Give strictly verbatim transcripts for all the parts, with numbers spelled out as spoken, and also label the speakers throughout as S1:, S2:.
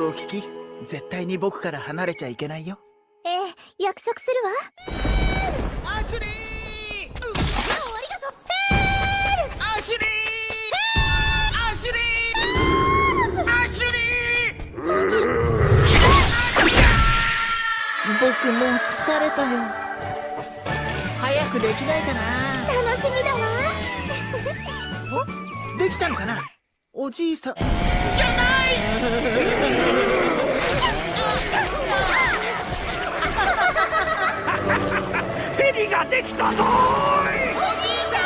S1: を聞き、絶対に僕から離れちゃいけないよ。
S2: ええ、約束するわ。
S1: アシュリー、
S2: ありがとう。
S1: アシュリー、アシュリー、アシュリー。僕もう疲れたよ。早くできないかな。
S2: 楽しみだわ。
S1: お、できたのかな。おじいさんじゃない
S3: ヘリができたぞーい。
S1: おじいさん。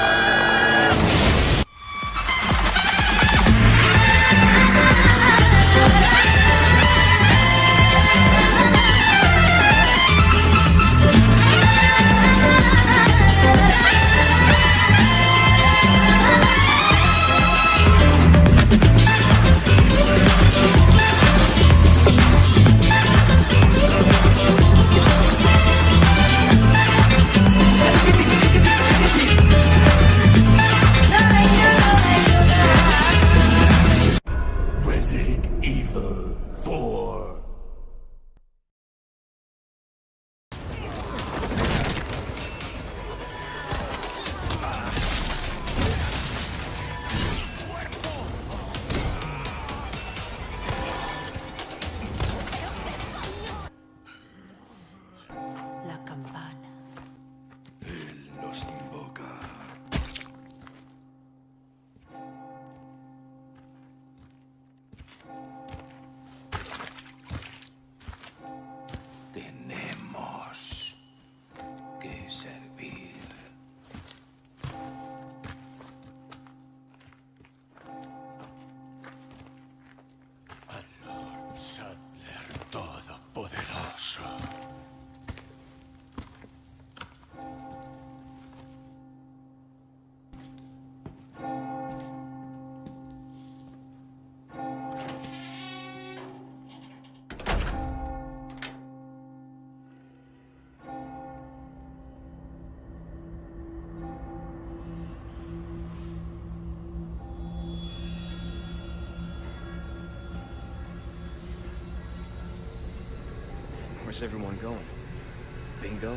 S4: Where's everyone going? Bingo?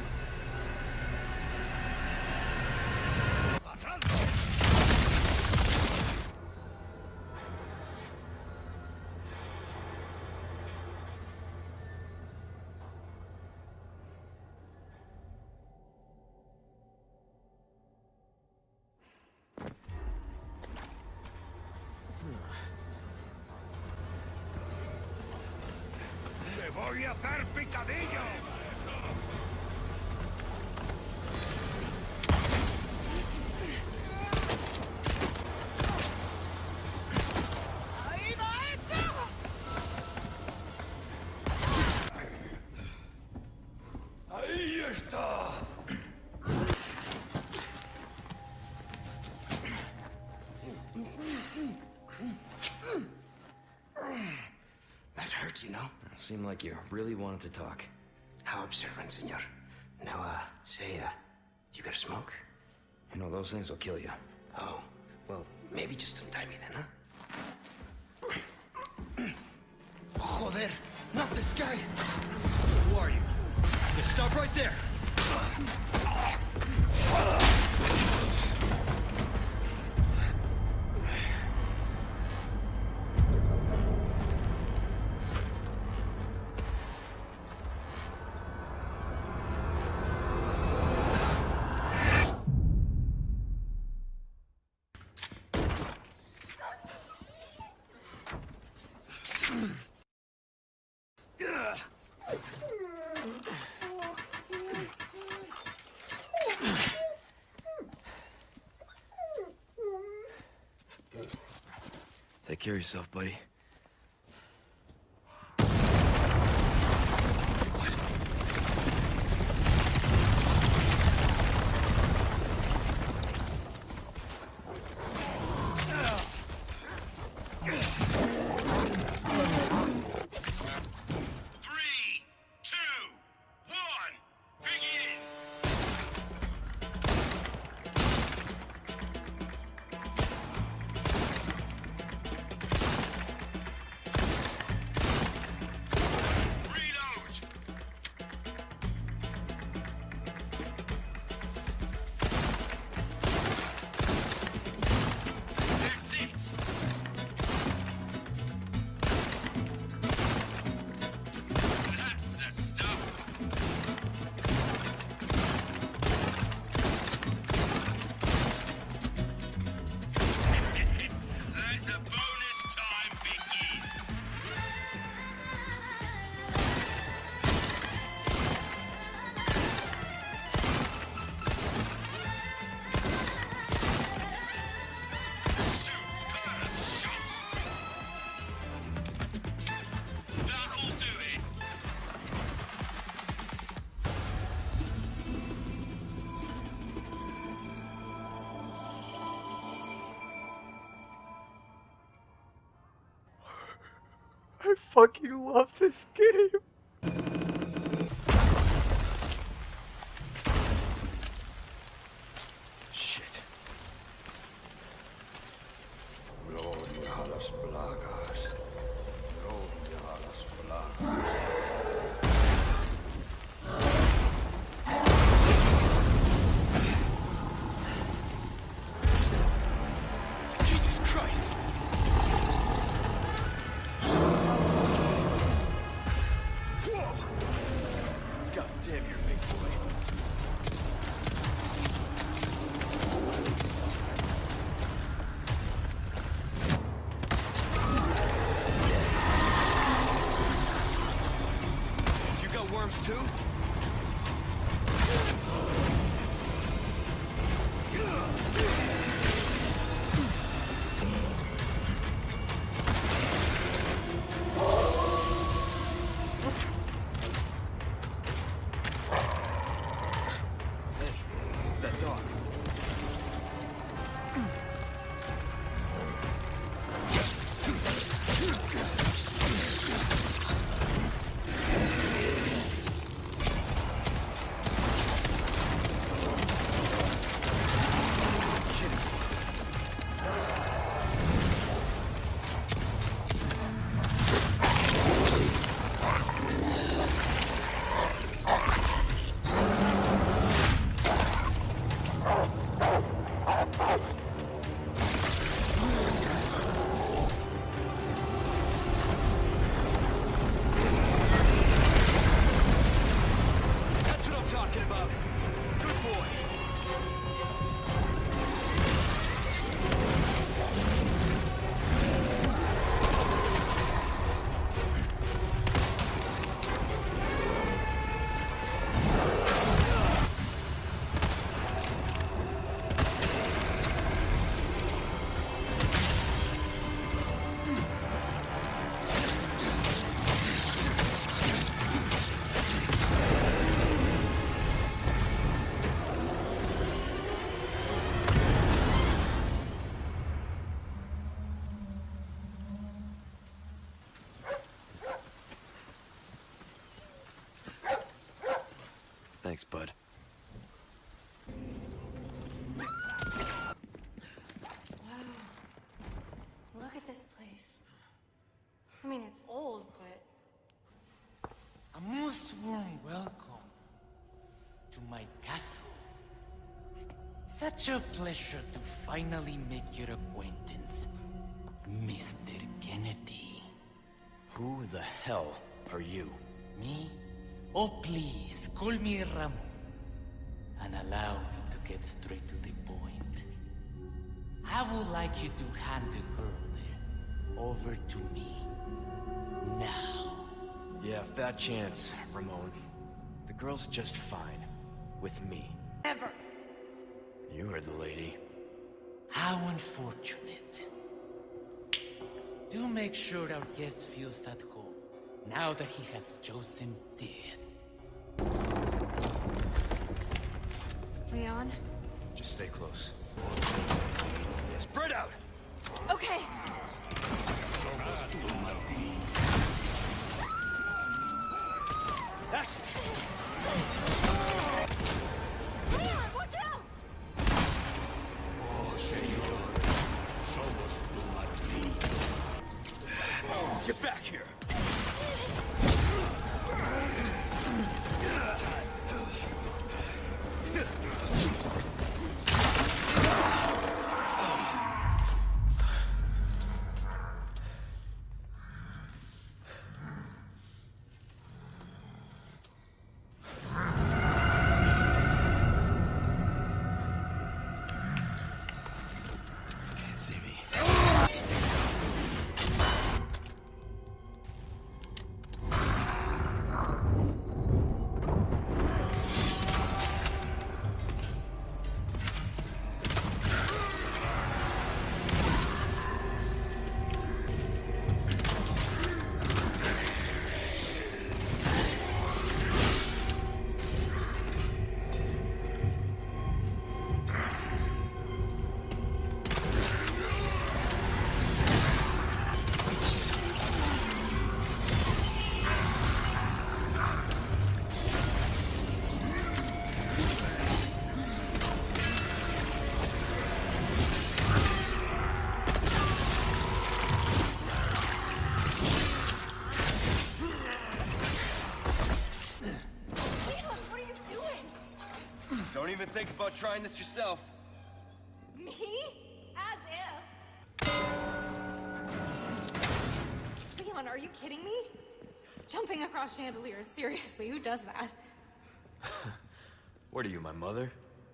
S3: ¡Voy a hacer picadillo! ¡Ahí va eso! ¡Ahí está!
S4: That hurts, you know? Seemed like you really wanted to talk.
S5: How observant, senor. Now, uh, say, uh, you got a smoke?
S4: You know, those things will kill you.
S5: Oh, well, maybe just untie me then, huh? Joder, not this guy!
S3: Who are you? Yeah, stop right there!
S4: Take care of yourself, buddy.
S6: fucking love this game.
S4: Shit.
S3: Gloria a las plagas. Gloria a las plagas.
S4: Jesus Christ! Whoa! God damn, you're a big boy. You got worms too? Hey, it's that dog. That's what I'm talking about. Good boy. Thanks, bud.
S7: Look at this place. I mean, it's old, but...
S1: A most warm welcome to my castle. Such a pleasure to finally make your acquaintance, Mister Kennedy.
S4: Who the hell are you?
S1: Me? Oh, please, call me Ramon. And allow me to get straight to the point. I would like you to hand the girl there over to me. Now.
S4: Yeah, fat chance, Ramon. The girl's just fine. With me.
S7: Never.
S4: You heard the lady.
S1: How unfortunate. Do make sure our guest feels at home, now that he has chosen death.
S7: Leon?
S4: Just stay close.
S3: Spread out!
S7: Okay.
S3: That's
S7: Leon, watch out!
S3: Oh, señor. Somos tu Madrid. Get back here!
S4: even think about trying this yourself.
S7: Me? As if. Leon, are you kidding me? Jumping across chandeliers, seriously, who does that?
S4: What are you, my mother?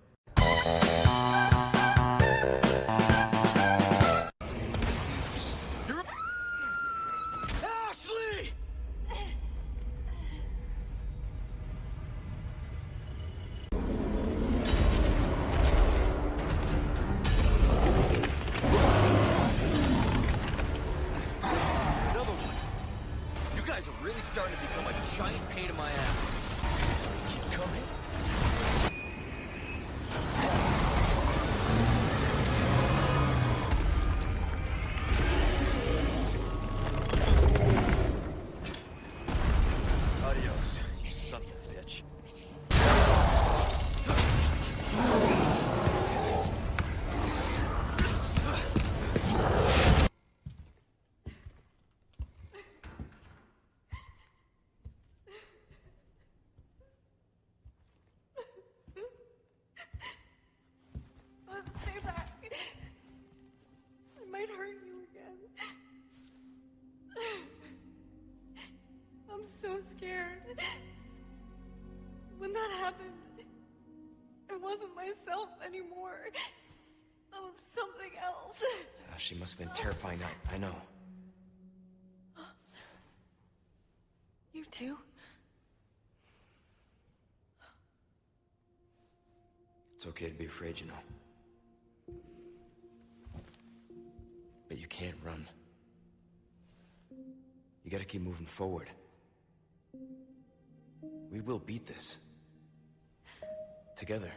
S4: You're... Ashley! Another one. You guys are really starting to become a giant pain in my ass. Keep coming. Adios, you son of a bitch.
S7: Let's stay back. I might hurt you again. I'm so scared. When that happened, I wasn't myself anymore. That was something else.
S4: Ah, she must have been terrifying. I, I know.
S7: You too?
S4: It's okay to be afraid, you know. But you can't run. You gotta keep moving forward. We will beat this. Together.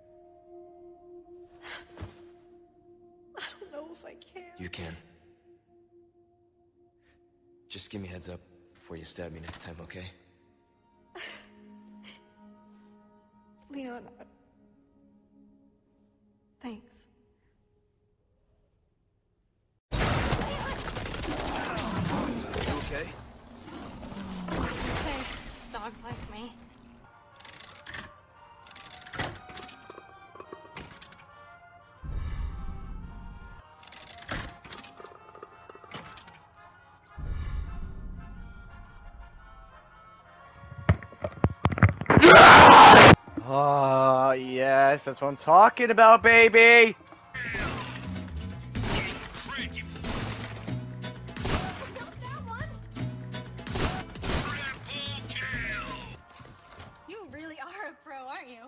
S7: I don't know if I can.
S4: You can. Just give me a heads up before you stab me next time, okay?
S7: Leon, I- thanks.
S4: You okay?
S7: Hey, dogs like me.
S6: Ah, yes, that's what I'm talking about, baby!
S7: You really are a pro, aren't you?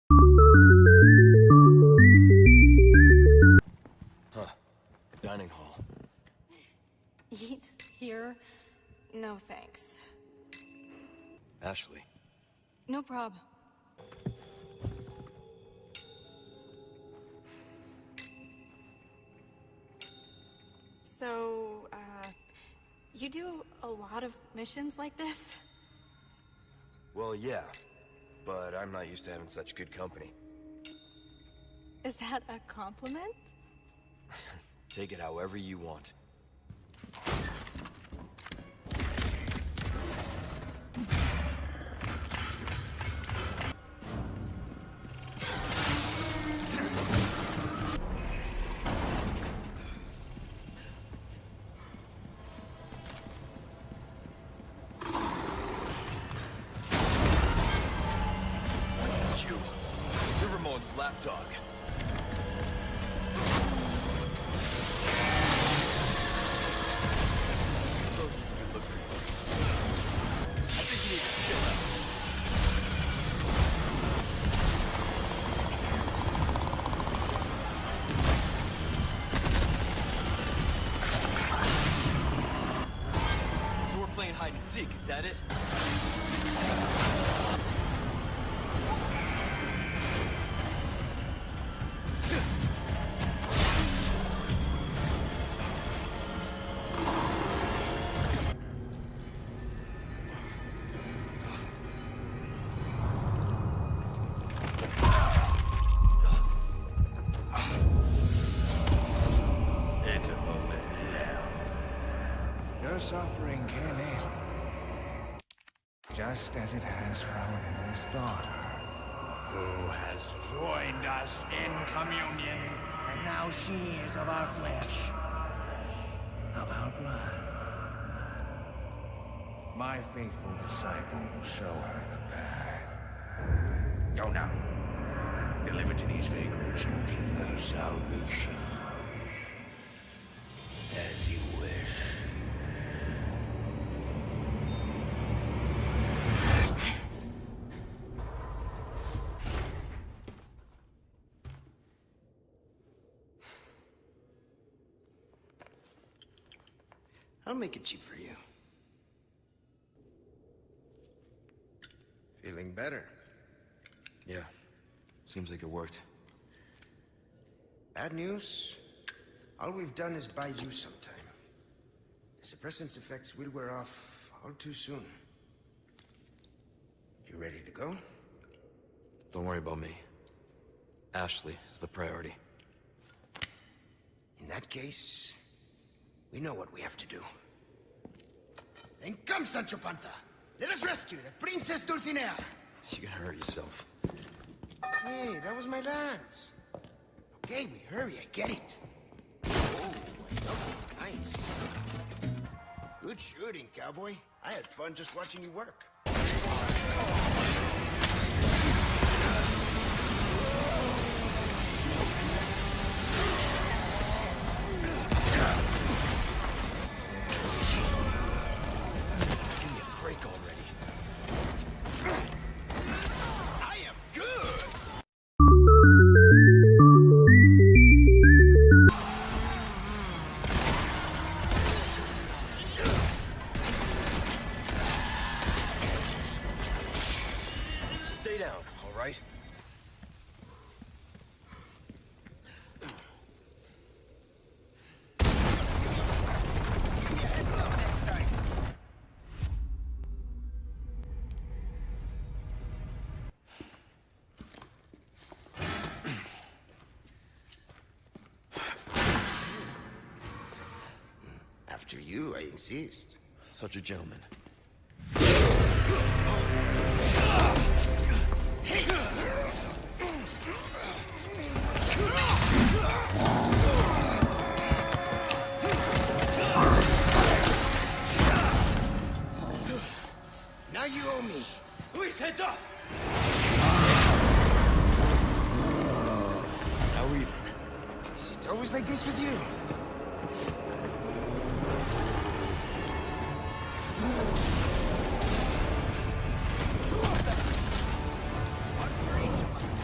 S4: Huh. Dining hall.
S7: Eat here? No thanks.
S4: Ashley.
S7: No prob. So, uh, you do a lot of missions like this?
S4: Well, yeah. But I'm not used to having such good company.
S7: Is that a compliment?
S4: Take it however you want. You. You're Ramon's lapdog. Suppose it's a good look for you. I think you need to chill out. So we're playing hide and seek, is that it?
S8: Your suffering came in, just as it has from the start. who has joined us in communion, and now she is of our flesh, of our blood. My faithful disciple will show her the path. Go now. Deliver to these vagrant children their salvation. As you wish.
S5: I'll make it cheap for you. Feeling better?
S4: Yeah. Seems like it worked.
S5: Bad news? All we've done is buy you some time. The suppressant's effects will wear off all too soon. You ready to go?
S4: Don't worry about me. Ashley is the priority.
S5: In that case, we know what we have to do. Then come, Sancho Panza! Let us rescue the Princess Dulcinea!
S4: You're gonna hurt yourself.
S5: Hey, that was my lance. Okay, we hurry, I get it. Oh, nice. Good shooting, cowboy. I had fun just watching you work. Give me a break already. I am good!
S4: Stay down, all right?
S5: Give me a heads up next time. After you, I insist.
S4: Such a gentleman.
S5: Now you owe me.
S3: Luis, heads up!
S4: Now we're even.
S5: Is it always like this with you? One for each of us.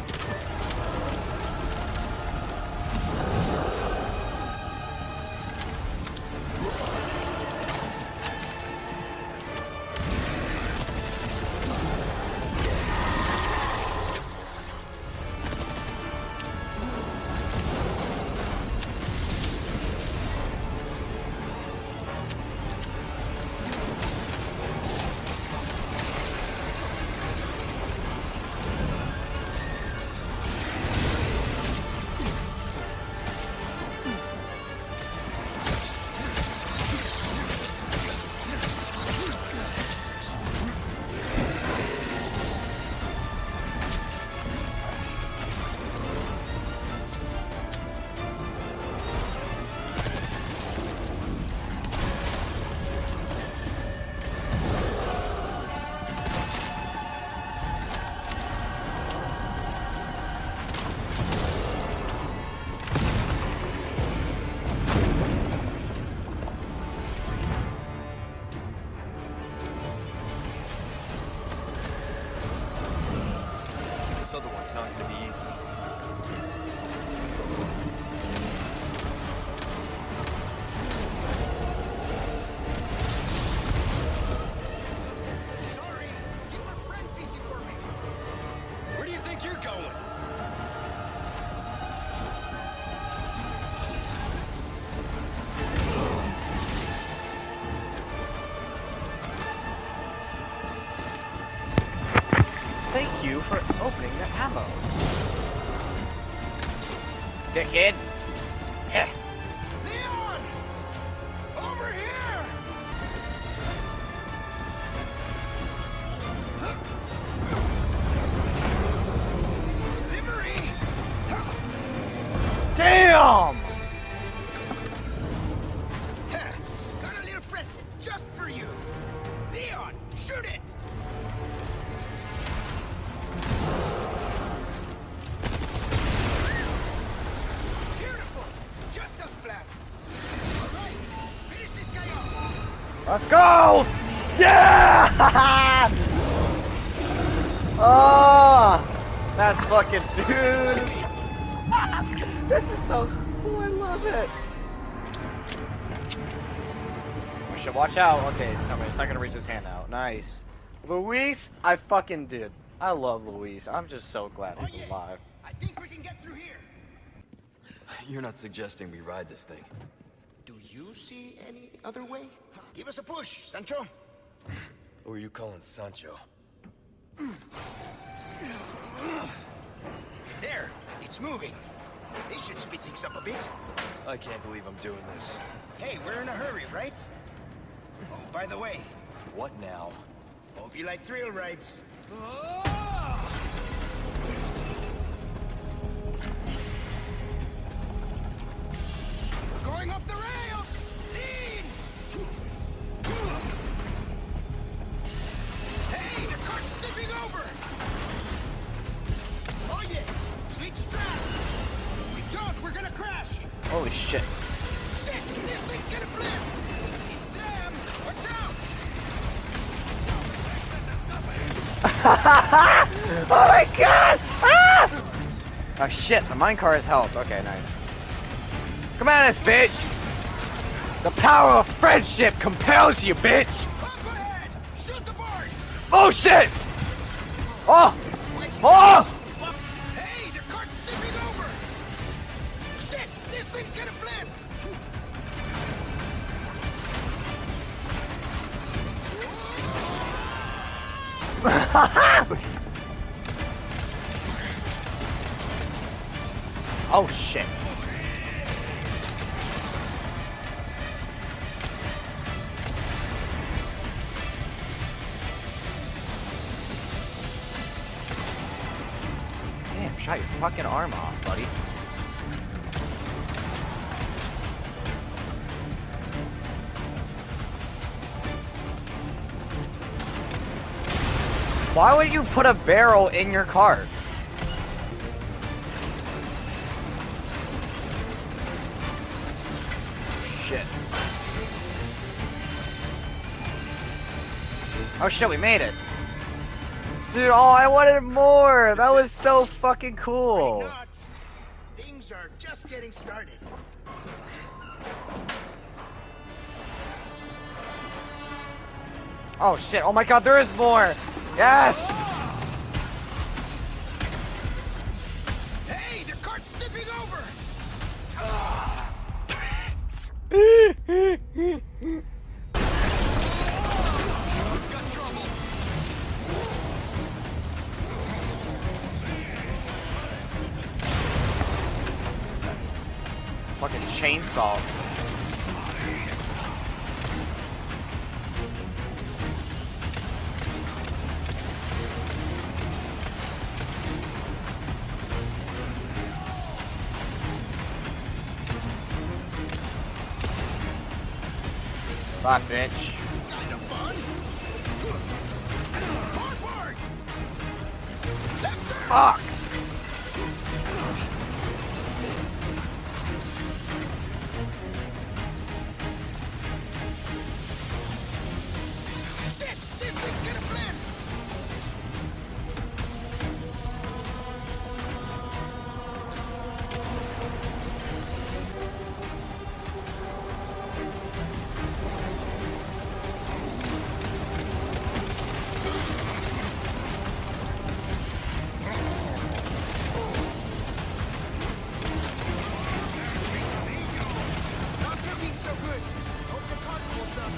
S4: This other one's not gonna be easy.
S5: Sorry, keep my friend busy for me.
S4: Where do you think you're going?
S6: Thank you for opening the ammo. Dickhead. Eh.
S5: Leon! Over here! Shoot it! Beautiful! Just us black. Alright, let's finish this guy off.
S6: Let's go! Yeah! Oh, that's fucking dude. This is so cool. I love it. We should watch out. Okay, no, wait, it's not gonna reach his hand out. Nice. Luis, I fucking did. I love Luis. I'm just so glad he's
S5: Oh, yeah.
S6: alive.
S5: I think we can get through here.
S4: You're not suggesting we ride this thing.
S5: Do you see any other way? Give us a push, Sancho.
S4: Who are you calling Sancho?
S5: There, it's moving. This should speed things up a bit.
S4: I can't believe I'm doing this.
S5: Hey, we're in a hurry, right? Oh, by the way,
S4: What now?
S5: hope you like thrill rides. We're going off the rails! Lean! Hey, the cart's tipping over! Oh yeah, sweet strap! If we don't, we're gonna crash!
S6: Holy shit.
S5: Shit, this thing's gonna flip! It's them! Watch out!
S6: Oh my god! Ah! Oh shit, the minecart has health. Okay, nice. Come at us, bitch! The power of friendship compels you, bitch!
S5: Up ahead! Shoot the boards!
S6: Oh shit! Oh! Oh!
S5: Hey, the cart's tipping over! Shit, this thing's gonna flip!
S6: Oh shit. Damn, shot your fucking arm off, buddy. Why would you put a barrel in your cart? Shit. Oh shit, we made it. Dude, oh, I wanted more. That was so fucking cool.
S5: Not. Things are just getting started.
S6: Oh shit, oh my god, there is more. Yes.
S5: Hey, the cart's tipping over! Got trouble!
S6: Fucking chainsaw. Bye, bitch.
S5: Kind of fun! More boards! Left turn!
S6: Fuck!
S5: Shit! This thing's gonna flip! Not looking so good. Hope the cart holds up.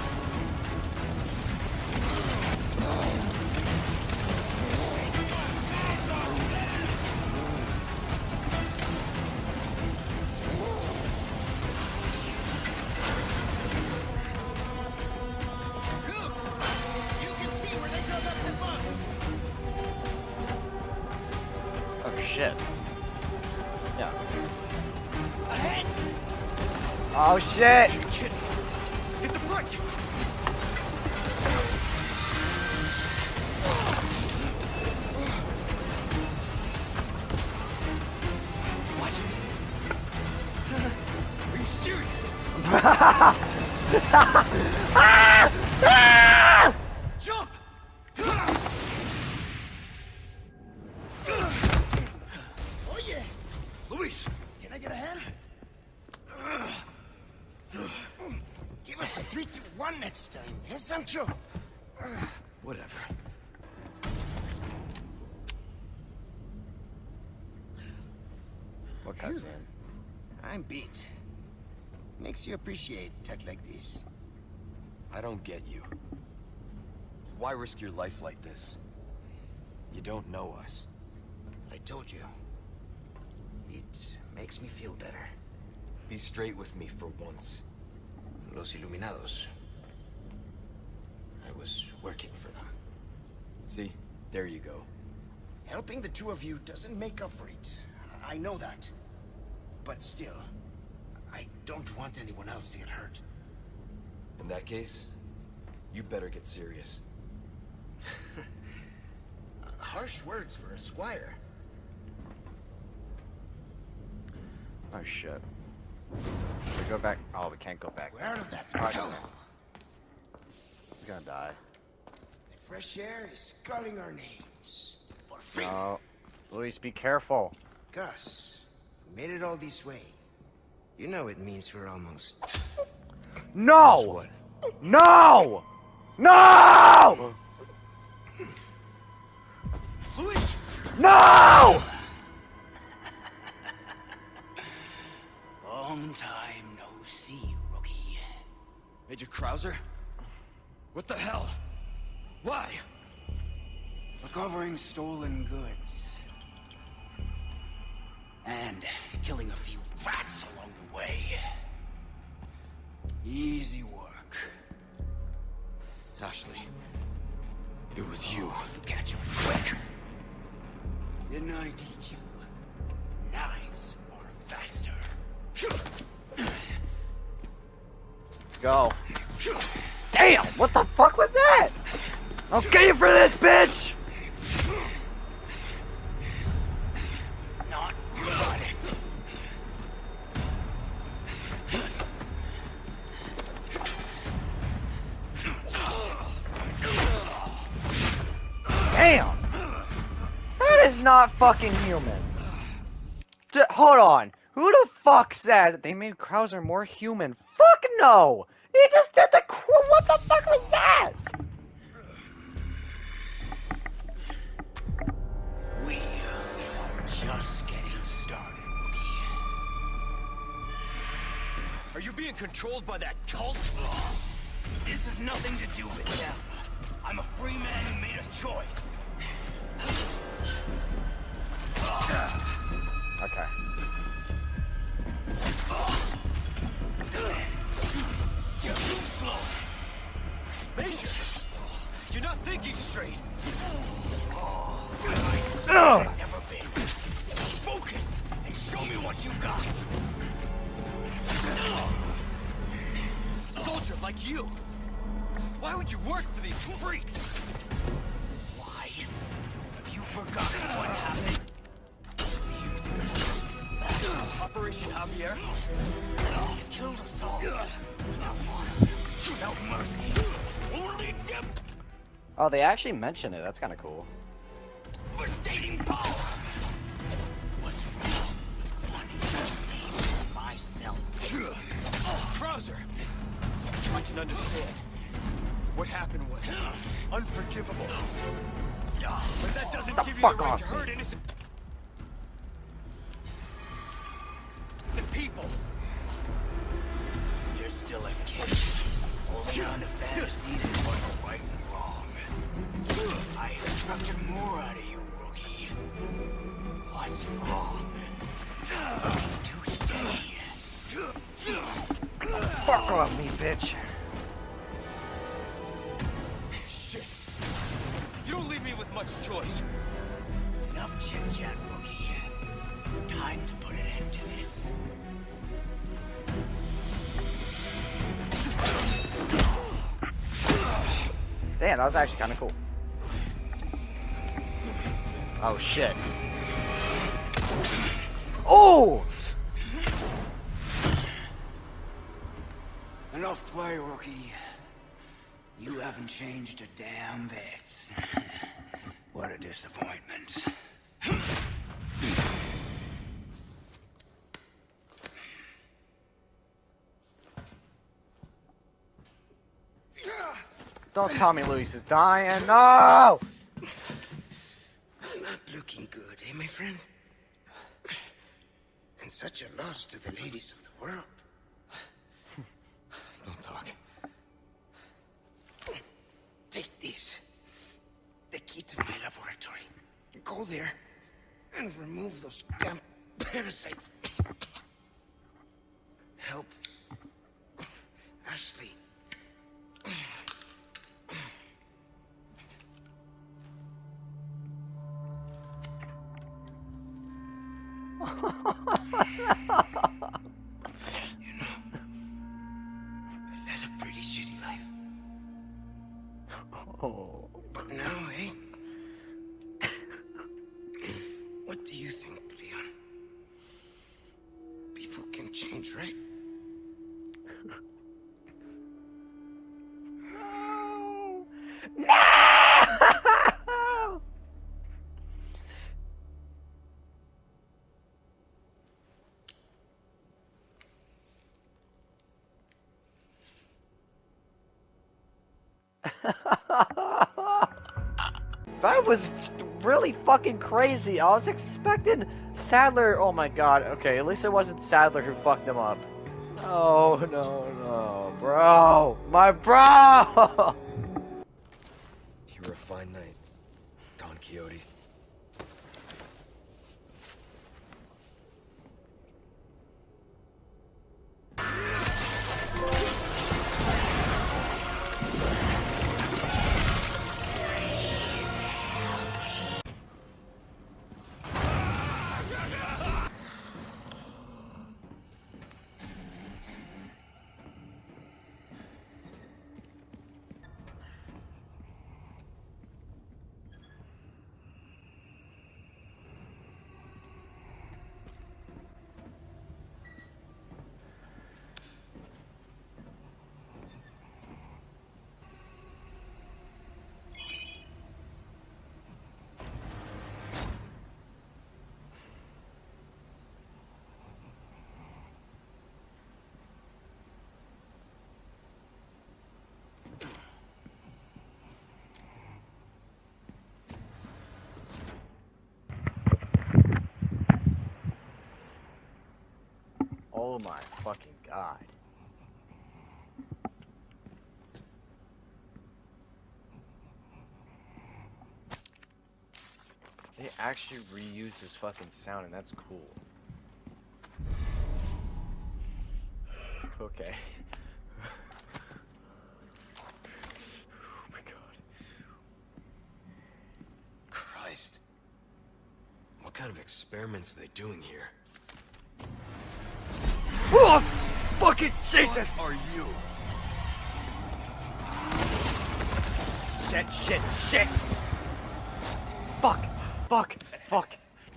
S5: Look! You can see where they dug up the bugs.
S6: Oh shit. Yeah.
S5: Ahead!
S6: Oh shit!
S5: Hit the brake!
S6: Ah! Ah!
S4: Jump!
S5: Oh yeah!
S4: Luis!
S5: Can I get a hand? Give us a three, two, one next time, eh, Sancho?
S4: Whatever.
S6: What cutscene?
S5: I'm beat. Makes you appreciate tech like this.
S4: I don't get you. Why risk your life like this? You don't know us.
S5: I told you. It makes me feel better.
S4: Be straight with me for once.
S5: Los Iluminados. I was working for them.
S4: See? There you go.
S5: Helping the two of you doesn't make up for it. I know that. But still, I don't want anyone else to get hurt.
S4: In that case, you better get serious.
S5: Harsh words for a squire.
S6: Oh shit. Should we go back? Oh, we can't go back.
S5: We're out of that
S6: Alright.
S5: hell.
S6: He's gonna die.
S5: The fresh air is calling our names. For freedom.
S6: No. Luis, be careful.
S5: Gus, if we made it all this way, you know it means we're almost...
S6: No!
S4: What?
S6: No! No!
S4: Luis!
S6: No!
S5: Long time no see, rookie.
S4: Major Krauser? What the hell? Why?
S5: Recovering stolen goods. And killing a few rats along the way. Easy work.
S4: Ashley, it was you.
S5: Catch him quick. Didn't I teach you? Knives are faster.
S6: Go. Damn! What the fuck was that? I'll get you for this, bitch!
S5: Not good.
S6: Damn! That is not fucking human. D hold on. Who the fuck said they made Krauser more human? Fuck no! He just did the qu- what the fuck was that?
S5: We are just getting started, rookie.
S4: Are you being controlled by that cult?
S5: This has nothing to do with them. I'm a free man who made a choice.
S6: Okay.
S5: You're too slow.
S4: Major! You're not thinking straight!
S6: Ugh.
S5: It's never been. Focus and show me what you got.
S4: A soldier like you! Why would you work for these freaks?
S5: Why? Have you forgotten what happened?
S4: Operation Javier?
S5: You killed us all. Without honor. Without mercy. Only death.
S6: Oh, they actually mentioned it. That's kind of cool.
S5: Devastating power. What's wrong with wanting to save myself?
S4: Krauser! I can understand. What happened was unforgivable. But that doesn't
S6: The
S4: give you
S6: fuck
S4: the right
S6: off
S4: to
S6: me.
S4: hurt innocent people.
S5: You're still a kid. Holding on to fantasies is what's right and wrong. I expected more out of you, rookie. What's wrong? Looking to stay.
S6: Fuck off me, bitch.
S4: Shit. You don't leave me with much choice.
S5: Enough chit-chat, rookie. Time to put an end to this.
S6: Damn, that was actually kind of cool. Oh shit. Oh!
S9: Enough play, rookie. You haven't changed a damn bit. What a disappointment.
S6: Don't tell me Luis is dying. No!
S5: Not looking good, eh, my friend? And such a loss to the ladies of the world.
S4: Don't talk.
S5: Take this. The key to my laboratory. Go there and remove those damn parasites. Help Ashley. You know, I led a pretty shitty life.
S6: Oh.
S5: But now, eh? What do you think, Leon? People can change, right?
S6: No! No! That was really fucking crazy. I was expecting Sadler. Oh my god. Okay, at least it wasn't Sadler who fucked them up. Oh no, no, bro. My bro!
S4: You were a fine night, Don Quixote.
S6: Oh my fucking god. They actually reuse this fucking sound and that's cool. Okay. Oh my god.
S4: Christ. What kind of experiments are they doing here?
S6: Oh! Fucking Jesus!
S4: What are you?
S6: Shit, shit, shit! Fuck! Fuck! Fuck!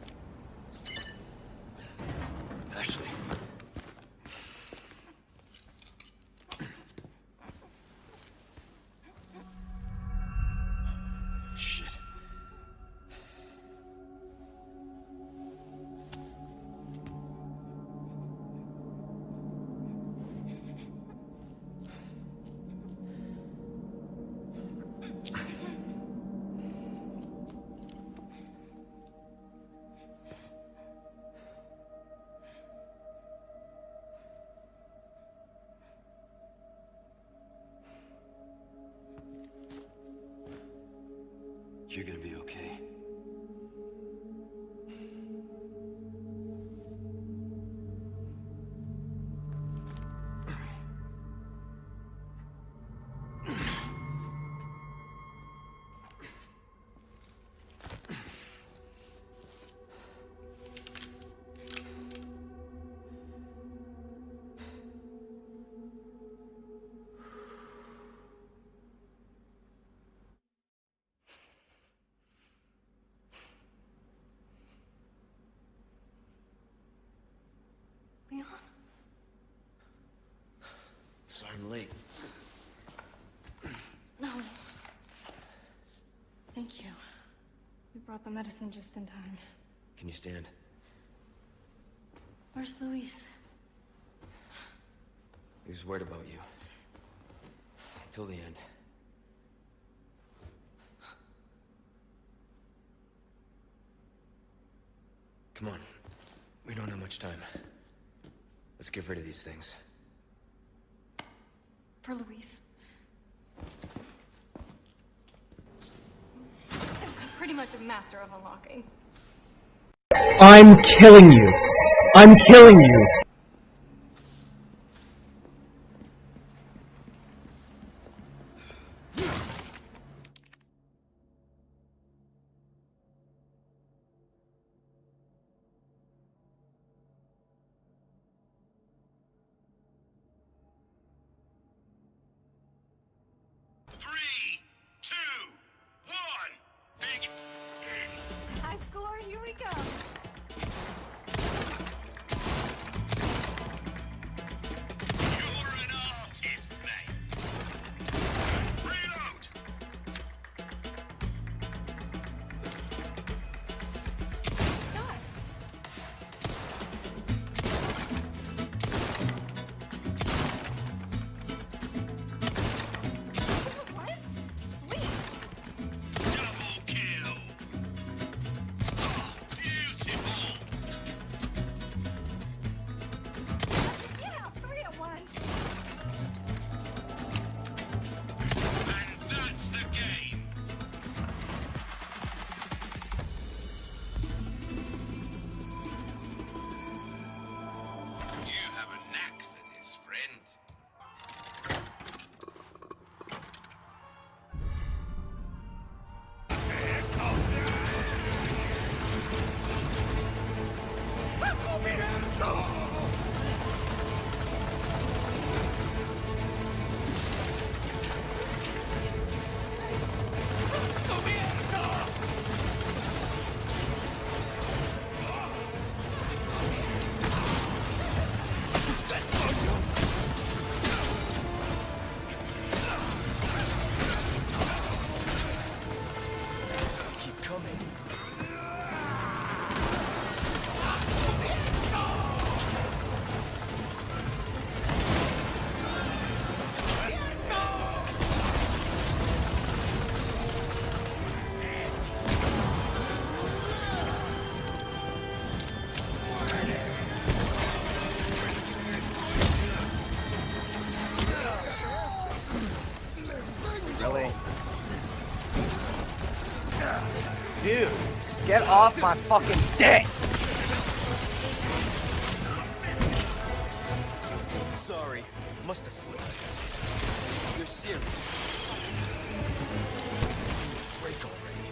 S4: Ashley. Shit. You're gonna be okay. I'm late.
S7: No. Thank you. You brought the medicine just in time.
S4: Can you stand?
S7: Where's Luis?
S4: He was worried about you. Till the end. Come on. We don't have much time. Let's get rid of these things.
S7: For Luis. I'm pretty much a master of unlocking.
S6: I'm killing you. I'm killing you.
S3: Three, two, one. Big.
S7: High score, here we go.
S3: You're an artist, mate. Reload.
S7: Shot. What? Sweet.
S3: Double kill. Oh, beautiful.
S7: Yeah, three at once.
S3: And that's the game. You have a knack for this, friend.
S4: Keep coming.
S6: Really? Dude, just get off my fucking dick!
S4: Sorry. Must have slipped. You're serious. Break already.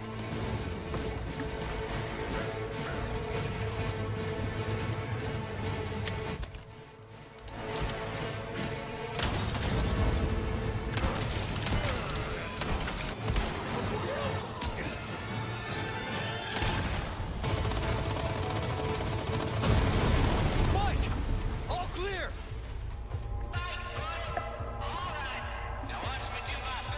S4: Mike! All clear!
S1: Alright, now watch me do my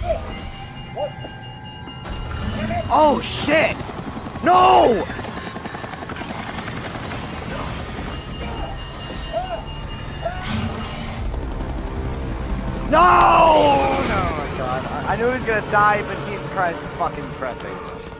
S6: Oh shit! No! No! No, my God. I, I knew he was gonna die, but Jesus Christ, it's fucking depressing.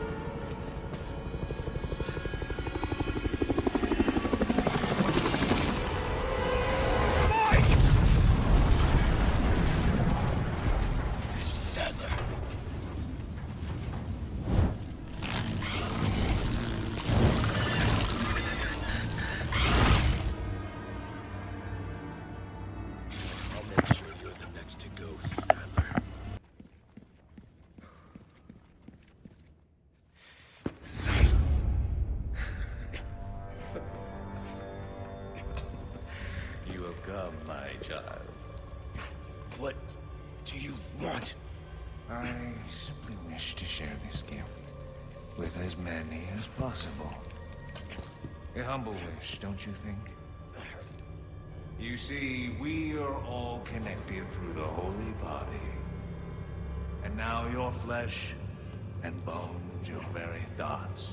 S8: You have come, my child.
S5: What do you want?
S8: I simply wish to share this gift with as many as possible. A humble wish, don't you think? You see, we are all connected through the holy body. And now your flesh and bones, your very thoughts,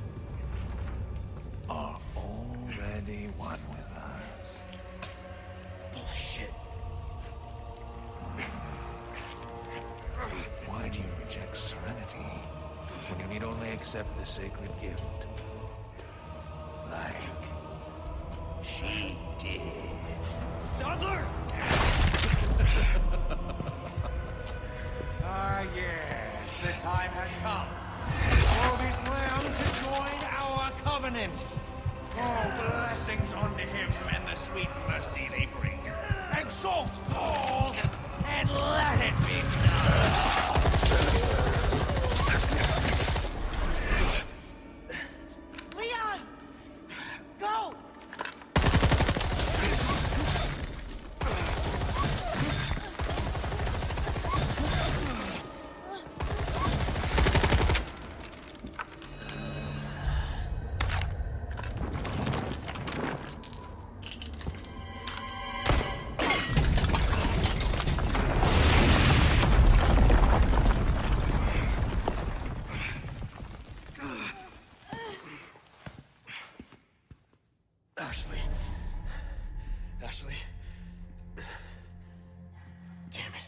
S8: are already one with us.
S5: Bullshit.
S8: Why do you reject serenity when you need only accept the sacred gift? Like she did.
S5: Sadler!
S8: Ah, yes, the time has come for this lamb to join our covenant. Oh, blessings unto him and the sweet mercy they bring. Exalt all, and let it be so.
S7: Leon! Go!
S5: Ashley. Ashley. Damn it.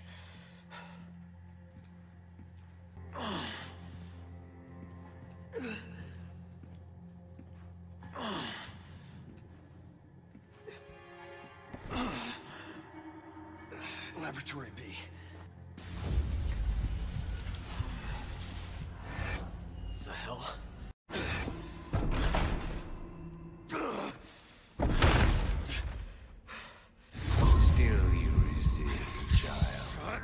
S5: Laboratory B. The hell?
S8: Still you resist, child.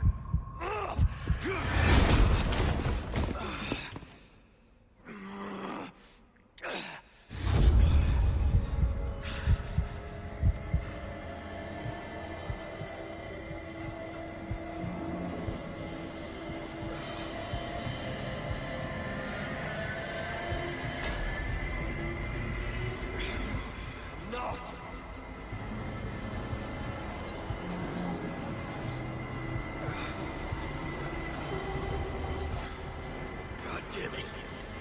S5: Enough! God damn it.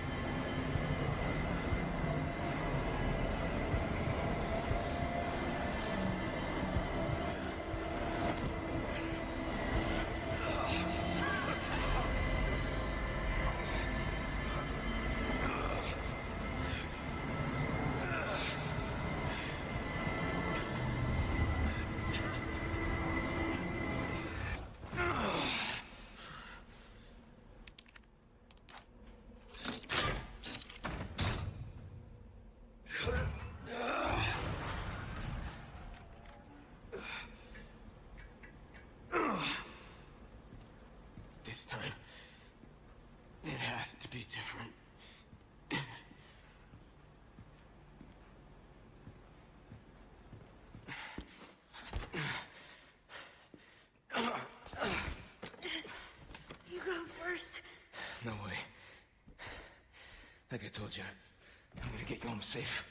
S5: This time, it has to be different.
S7: You go first.
S5: No way. Like I told you, I'm gonna get you home safe.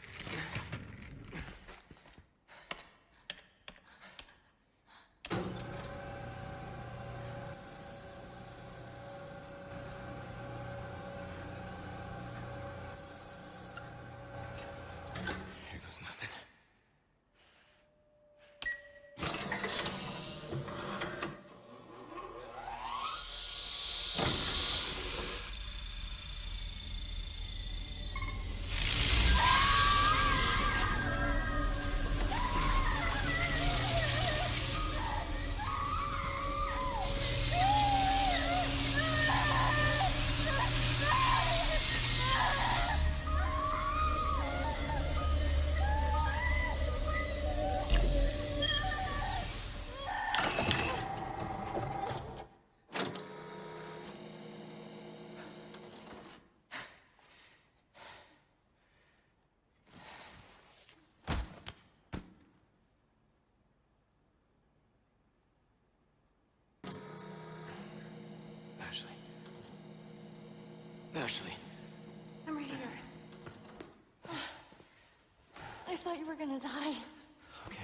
S4: Ashley.
S7: I'm right here. I thought you were gonna die.
S4: Okay.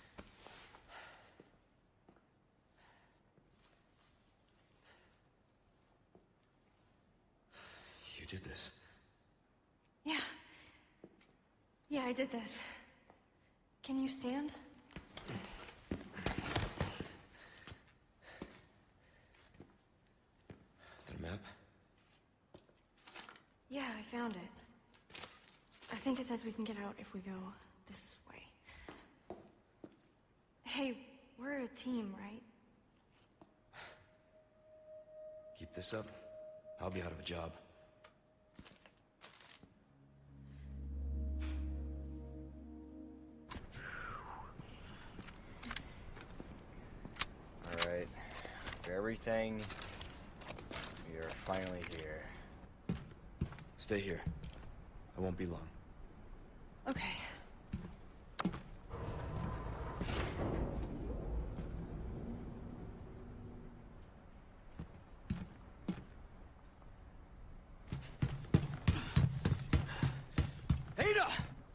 S4: You did this.
S7: Yeah. Yeah, I did this. Can you stand?
S4: The map?
S7: Yeah, I found it. I think it says we can get out if we go this way. Hey, we're a team, right?
S4: Keep this up, I'll be out of a job.
S6: Alright. For everything, we are finally here.
S4: Stay here. I won't be long.
S7: Okay.
S4: Ada!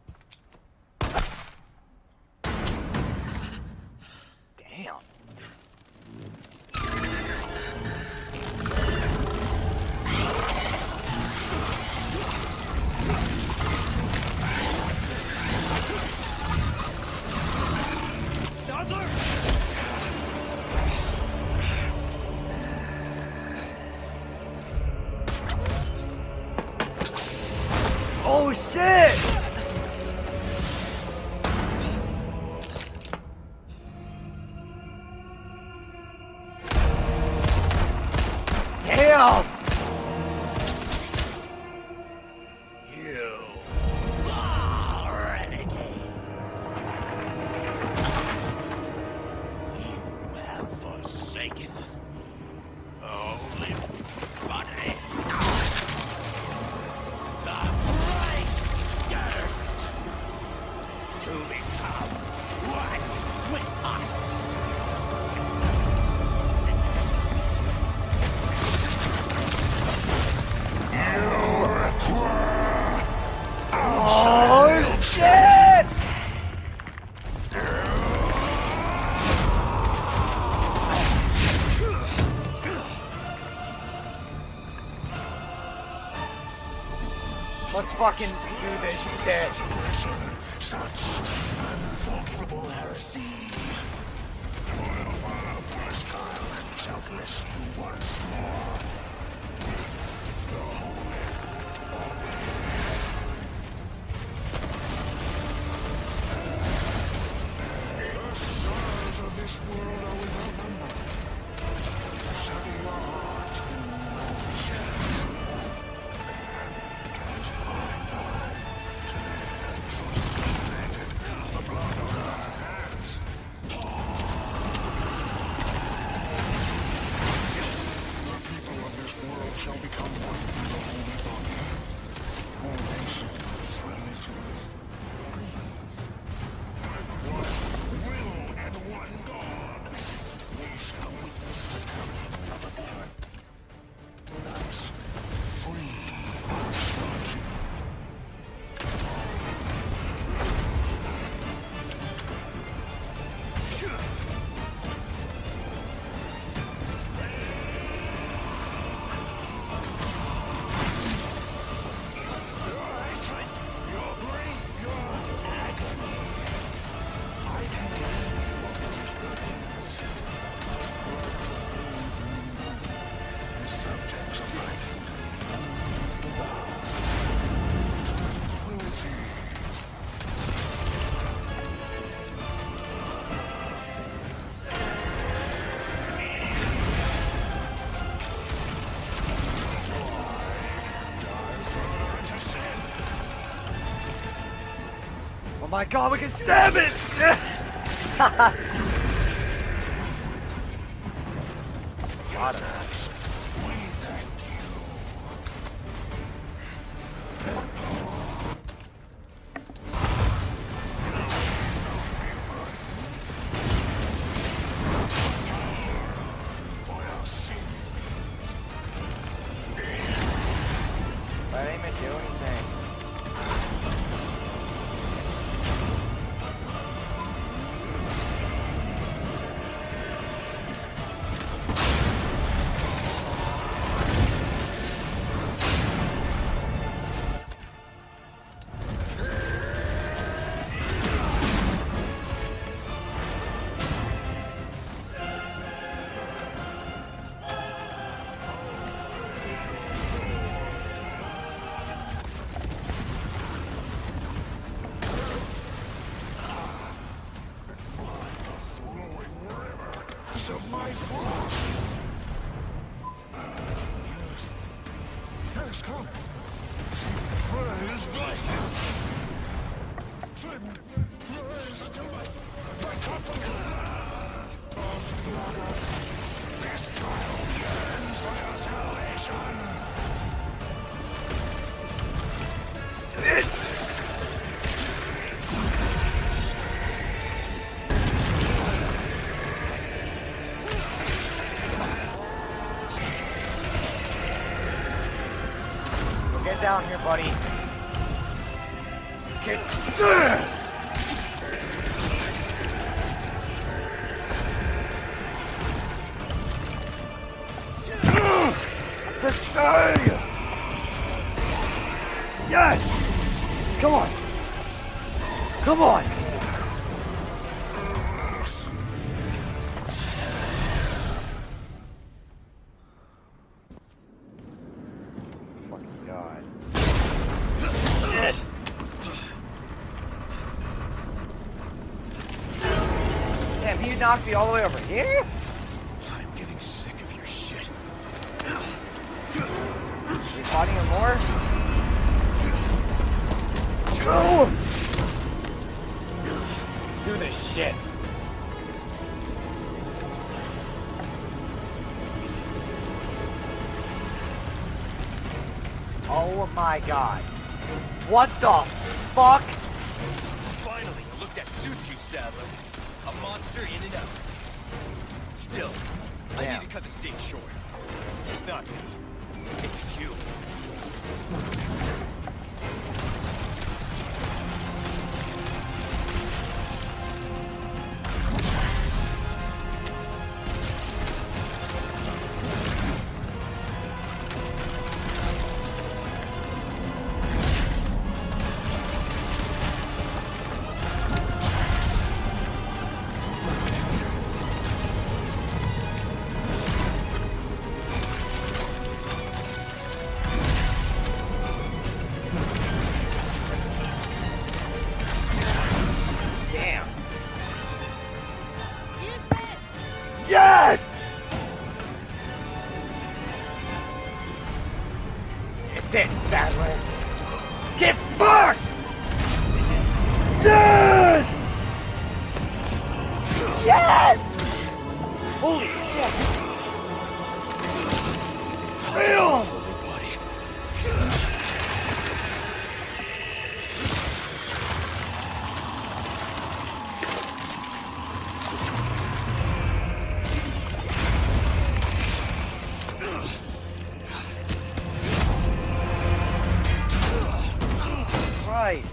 S6: Damn. Oh shit! Damn!
S3: You are renegade. You have forsaken only body. The right dirt to become one with us.
S6: Oh shit! Let's fucking do this shit.
S3: Such unforgivable heresy. Toil while versatile and shall bless you once more. The holy the sorrows of this world are without number. Shadow your heart in motion. The blood on our hands. The people of this world shall become one through the holy body. All nations, religions, creeds. With one will and one God, we shall witness the coming of a paradise free of destruction.
S6: Oh my god, we can stab it! Got him. down here, buddy. Get to stay! Yes! Come on! Come on! Fucking God. Shit! Damn, he knocked me all the way over here?
S4: I'm getting sick of your shit.
S6: You fighting him more? Go! Do this shit. Oh my God. What the fuck?
S4: Finally, a look that suits you, Sadler. A monster in and out. Still, I
S6: Yeah.
S4: need to cut this date short. It's not me. It's you.
S6: Damn. Yes! It's it, Sadler. Get fucked! Yes! Yes! Holy shit! Damn! Christ.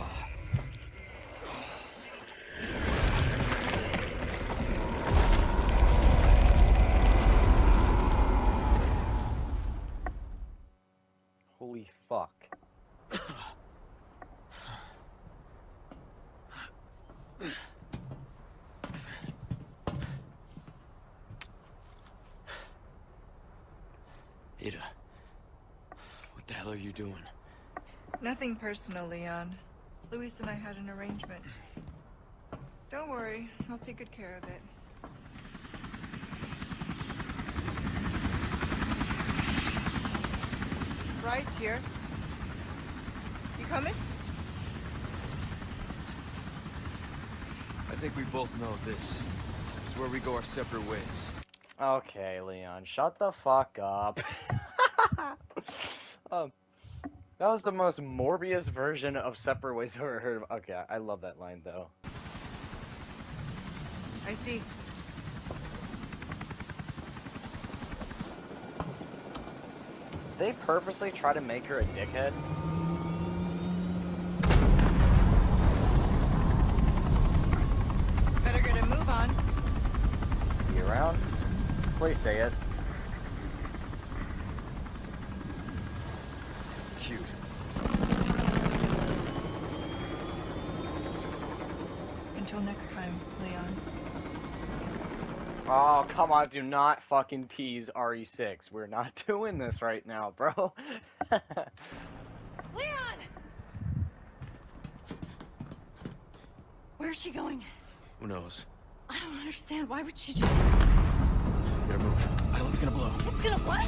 S6: Holy fuck.
S4: Ada, what the hell are you doing?
S10: Nothing personal, Leon. Luis and I had an arrangement. Don't worry, I'll take good care of it. Ride's here. You coming?
S4: I think we both know this. It's where we go our separate ways.
S6: Okay, Leon, shut the fuck up. um, that was the most Morbius version of Separate Ways I've ever heard of. Okay, I love that line, though.
S10: I see.
S6: They purposely try to make her a dickhead?
S10: Better get a move on.
S6: See you around? Please say it.
S4: Cute.
S10: Until next time, Leon.
S6: Oh, come on, do not fucking tease R E six. We're not doing this right now, bro.
S7: Leon! Where's she going?
S4: Who knows?
S7: I don't understand. Why would she just...
S4: Gotta move. Island's gonna blow.
S7: It's gonna what?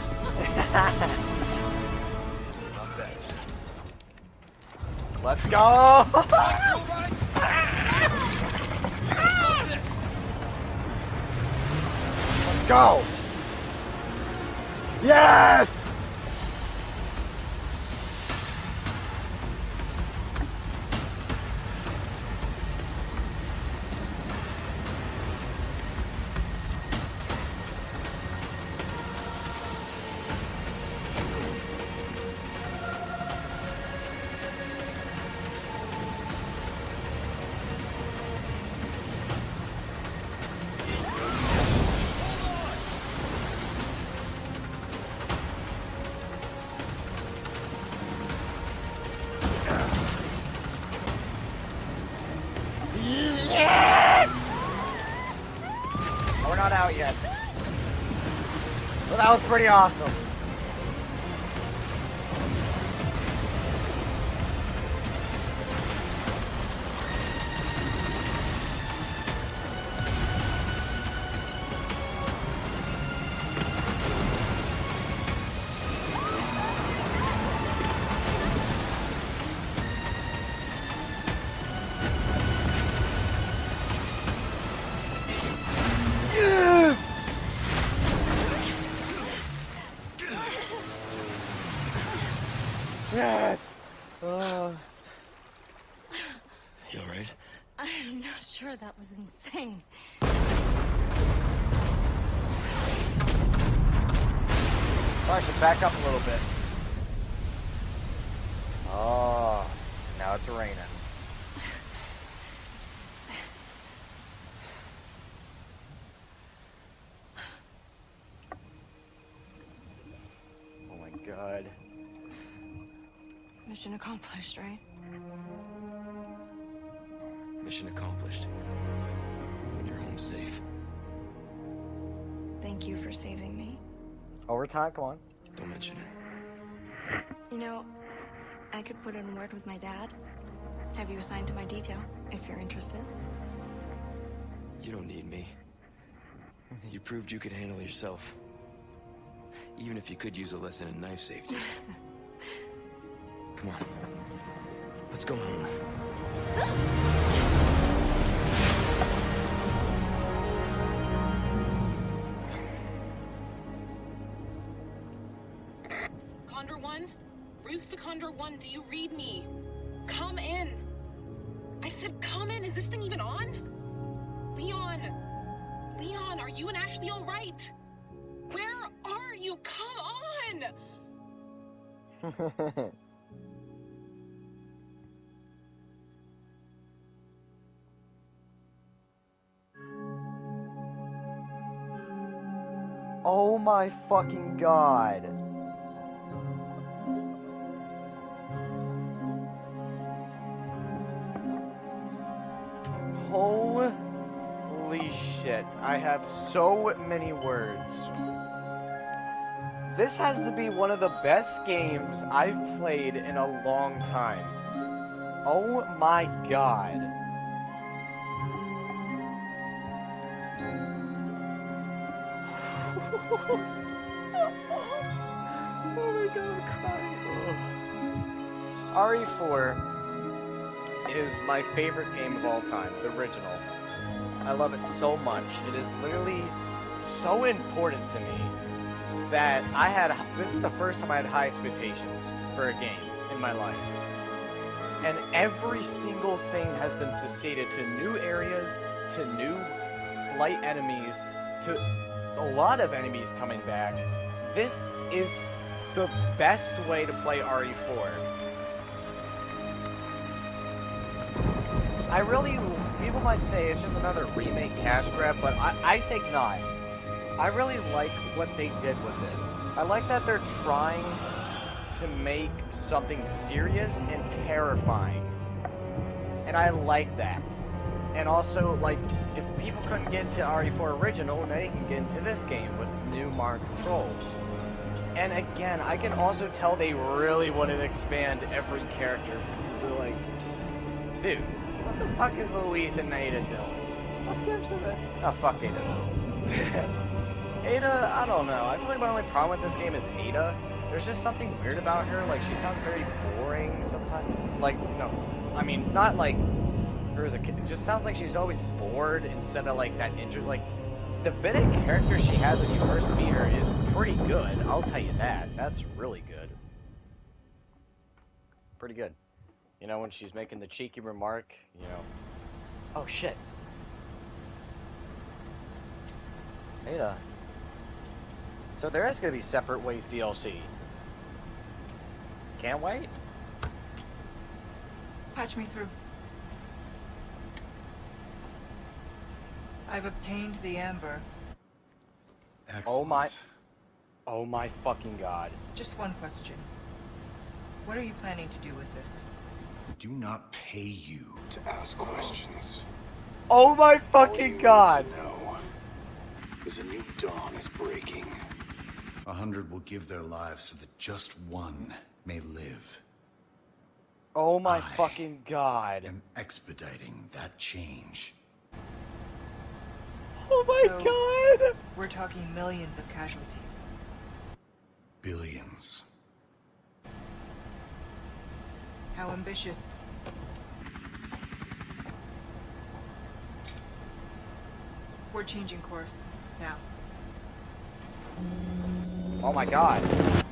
S4: Not bad.
S6: Let's go! Let's go! Yes! Well, that was pretty awesome. Yes. Uh.
S4: You alright?
S7: I'm not sure that was insane.
S6: I should back up a little bit. Oh, now it's raining. Oh my god.
S7: Mission accomplished, right?
S4: Mission accomplished. When you're home safe.
S7: Thank you for saving me.
S6: Overtime, come on.
S4: Don't mention it.
S7: You know, I could put in a word with my dad. Have you assigned to my detail, if you're interested?
S4: You don't need me. You proved you could handle yourself. Even if you could use a lesson in knife safety. Come on. Let's go home.
S11: Condor one? Roost to Condor one, do you read me? Come in! I said come in! Is this thing even on? Leon! Leon, are you and Ashley alright? Where are you? Come on!
S6: Oh my fucking god. Holy shit. I have so many words. This has to be one of the best games I've played in a long time. Oh my god. Oh my god, I'm crying. Ugh. R E four is my favorite game of all time, the original. I love it so much. It is literally so important to me that I had, this is the first time I had high expectations for a game in my life. And every single thing has been succeeded to new areas, to new slight enemies, to a lot of enemies coming back. This is the best way to play R E four. I really, people might say it's just another remake cash grab, but I, I think not. I really like what they did with this. I like that they're trying to make something serious and terrifying. And I like that. And also, like, if people couldn't get into R E four original, they can get into this game with new modern controls. And again, I can also tell they really want to expand every character to, like, dude, what the fuck is Louise and Ada doing? Let's give them some of that. Oh, fuck Ada. Ada, I don't know. I feel like my only problem with this game is Ada. There's just something weird about her. Like, she sounds very boring sometimes. Like, no, I mean, not like her as a kid. It just sounds like she's always bored instead of, like, that intro. Like, the bit of character she has when you first meet her is pretty good. I'll tell you that. That's really good. Pretty good. You know, when she's making the cheeky remark, you know, oh shit. Ada. So there is going to be Separate Ways D L C. Can't wait.
S10: Patch me through. I've obtained the amber.
S3: Excellent.
S6: Oh my... Oh my fucking god.
S10: Just one question. What are you planning to do with this?
S3: We do not pay you to ask questions.
S6: Oh my fucking god.
S3: No. Is a new dawn is breaking.
S12: hundred will give their lives so that just one may live.
S6: Oh my
S12: I
S6: fucking god.
S12: am expediting that change.
S6: Oh my
S10: So,
S6: god!
S10: We're talking millions of casualties.
S12: Billions.
S10: How ambitious. We're changing course. Now.
S6: Oh my god.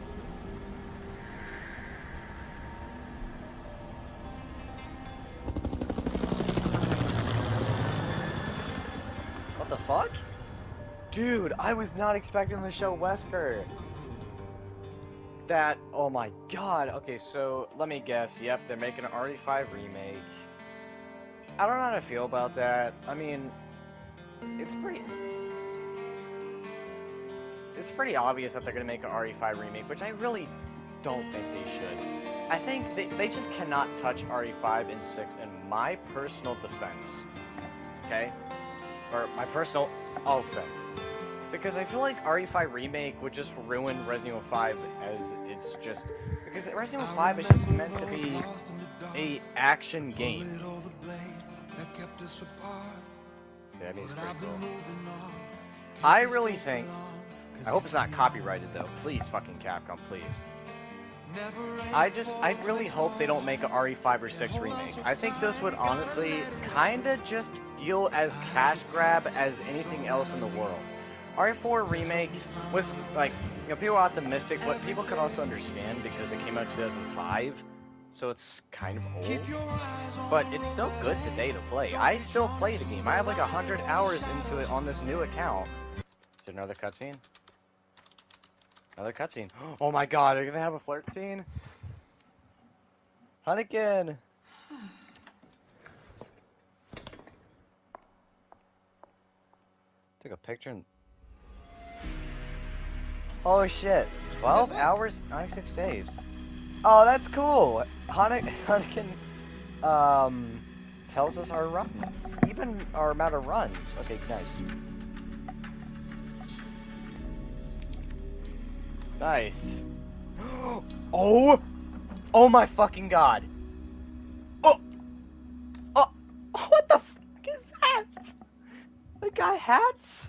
S6: What the fuck? Dude, I was not expecting the show Wesker. That, oh my god. Okay, so let me guess. Yep, they're making an R E five remake. I don't know how to feel about that. I mean, it's pretty... It's pretty obvious that they're going to make an R E five remake, which I really don't think they should. I think they, they just cannot touch R E five and six in my personal defense. Okay? Or my personal offense. Because I feel like R E five remake would just ruin Resident Evil five as it's just... Because Resident Evil five is just meant to be a action game. Yeah, that means pretty cool. I really think... I hope it's not copyrighted though. Please, fucking Capcom, please. I just, I really hope they don't make an R E five or six remake. I think this would honestly kinda just feel as cash grab as anything else in the world. R E four remake was like, you know, people are optimistic, but people could also understand because it came out in two thousand five, so it's kind of old. But it's still good today to play. I still play the game. I have like a hundred hours into it on this new account. Is there another cutscene? Another cutscene. Oh my god, are you gonna have a flirt scene? Hunnigan! Took a picture and... Oh shit. twelve hours, ninety-six saves. Oh, that's cool! Hunnigan, Hunnigan um, tells us our run. Even our amount of runs. Okay, nice. Nice. Oh! Oh my fucking god! Oh! Oh! What the fuck is that? The guy hats?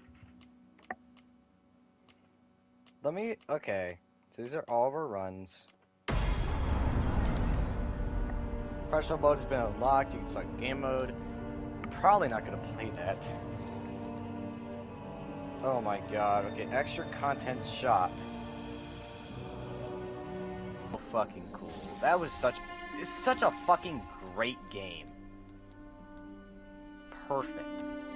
S6: Let me... Okay. So these are all of our runs. Professional mode has been unlocked. You can select game mode. I'm probably not gonna play that. Oh my god. Okay, extra contents shop. Fucking cool. That was such it's such a fucking great game. Perfect.